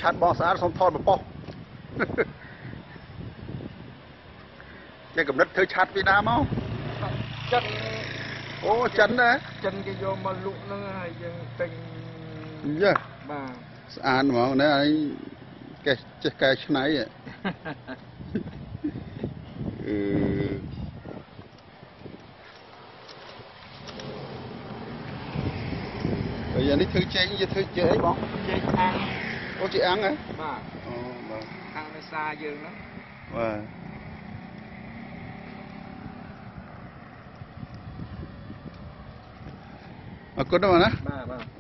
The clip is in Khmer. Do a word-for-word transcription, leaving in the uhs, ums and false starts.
ឆាត់បងស្អាតសូមថតមកប៉ុសចេះកំណត់ធ្វើឆាត់ពីណាមកចិនអូចិនណាចិនគេយកមកលក់ហ្នឹងហើយយើងទិញយ៉ាបាទស្អាតហ្មងណាឯងកេះចេះកែច្នៃអឺហើយយ៉ាងនេះធ្វើចេញយកធ្វើជើអីបងចេញអាំងអូជាអាំងហ៎បាទអូបាទអាំងនៅសាយើងហ្នឹងបាទអរគុណណាស់បាទបាទ